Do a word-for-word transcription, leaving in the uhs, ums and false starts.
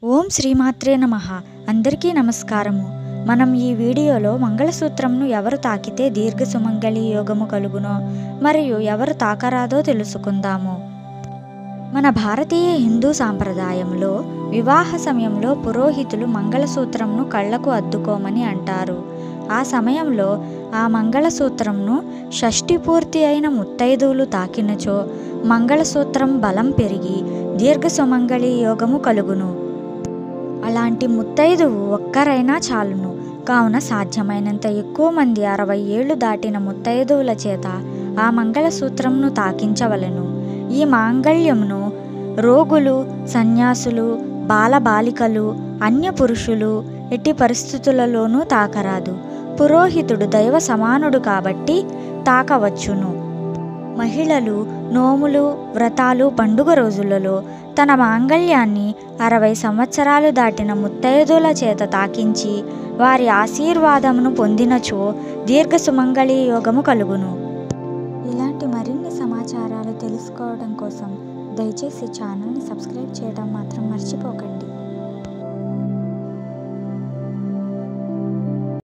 ఓం శ్రీమాత్రే నమః. అందరికీ నమస్కారము. మనం ఈ వీడియోలో మంగళసూత్రంను ఎవరు తాకితే దీర్ఘ సుమంగళి యోగము కలుగునో మరియు ఎవరు తాకరాదో తెలుసుకుందాము. మన భారతీయ హిందూ సాంప్రదాయంలో వివాహ సమయంలో పురోహితులు మంగళసూత్రంను కళ్ళకు అద్దుకోమని అంటారు. ఆ సమయంలో ఆ మంగళసూత్రంను షష్ఠి పూర్తి అయిన ముత్తైదువులు తాకినచో మంగళసూత్రం బలం పెరిగి దీర్ఘ సుమంగళి యోగము కలుగును. అలాంటి ముత్తైదువు ఒక్కరైనా చాలును. కావున సాధ్యమైనంత ఎక్కువ మంది అరవై ఏళ్లు దాటిన ముత్తైదువుల చేత ఆ మంగళసూత్రంను తాకించవలెను. ఈ మాంగళ్యమును రోగులు, సన్యాసులు, బాలబాలికలు, అన్య పురుషులు ఎట్టి పరిస్థితులలోనూ తాకరాదు. పురోహితుడు దైవ సమానుడు కాబట్టి తాకవచ్చును. మహిళలు నోములు, వ్రతాలు, పండుగ రోజులలో తన మాంగళ్యాన్ని అరవై సంవత్సరాలు దాటిన ముత్తైదుల చేత తాకించి వారి ఆశీర్వాదమును పొందినచో దీర్ఘ సుమంగళి యోగము కలుగును. ఇలాంటి మరిన్ని సమాచారాలు తెలుసుకోవడం కోసం దయచేసి ఛానల్ని సబ్స్క్రైబ్ చేయడం మాత్రం మర్చిపోకండి.